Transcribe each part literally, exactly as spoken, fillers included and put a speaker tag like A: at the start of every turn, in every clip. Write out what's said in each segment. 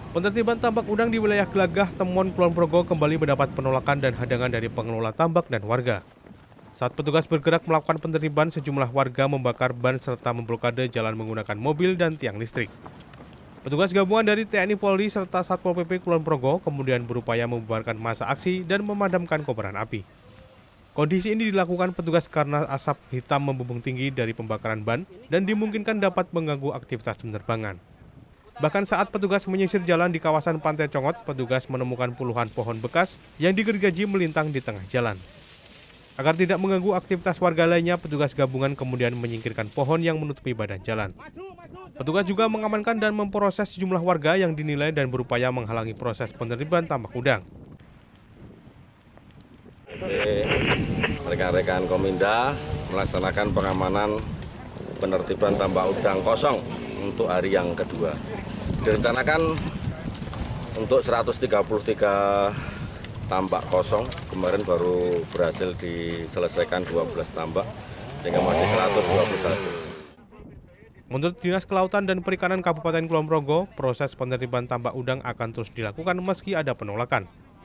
A: Penertiban tambak udang di wilayah Glagah, Temon, Kulon Progo kembali mendapat penolakan dan hadangan dari pengelola tambak dan warga. Saat petugas bergerak melakukan penertiban, sejumlah warga membakar ban serta memblokade jalan menggunakan mobil dan tiang listrik. Petugas gabungan dari T N I Polri serta Satpol P P Kulon Progo kemudian berupaya membubarkan massa aksi dan memadamkan kobaran api. Kondisi ini dilakukan petugas karena asap hitam membumbung tinggi dari pembakaran ban dan dimungkinkan dapat mengganggu aktivitas penerbangan. Bahkan saat petugas menyisir jalan di kawasan Pantai Congot, petugas menemukan puluhan pohon bekas yang digergaji melintang di tengah jalan. Agar tidak mengganggu aktivitas warga lainnya, petugas gabungan kemudian menyingkirkan pohon yang menutupi badan jalan. Petugas juga mengamankan dan memproses sejumlah warga yang dinilai dan berupaya menghalangi proses penertiban tambak udang.
B: Rekan-rekan Kominda melaksanakan pengamanan penertiban tambak udang kosong untuk hari yang kedua. Direncanakan untuk seratus tiga puluh tiga tambak kosong, kemarin baru berhasil diselesaikan dua belas tambak, sehingga masih seratus dua puluh satu.
A: Menurut Dinas Kelautan dan Perikanan Kabupaten Kulon Progo, proses penertiban tambak udang akan terus dilakukan meski ada penolakan.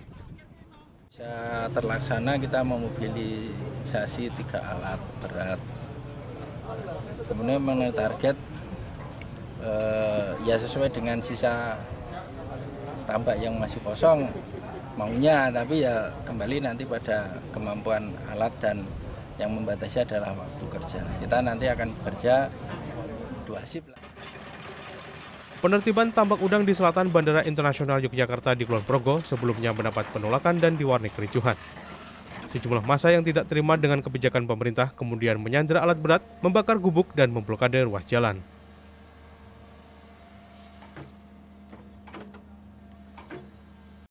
C: Bisa terlaksana, kita memobilisasi tiga alat berat. Kemudian mengenai target, eh, ya sesuai dengan sisa tambak yang masih kosong maunya, tapi ya kembali nanti pada kemampuan alat dan yang membatasi adalah waktu kerja. Kita nanti akan bekerja dua shift.
A: Penertiban tambak udang di selatan Bandara Internasional Yogyakarta di Kulon Progo sebelumnya mendapat penolakan dan diwarnai kericuhan. Sejumlah massa yang tidak terima dengan kebijakan pemerintah kemudian menyandra alat berat, membakar gubuk dan memblokade ruas jalan.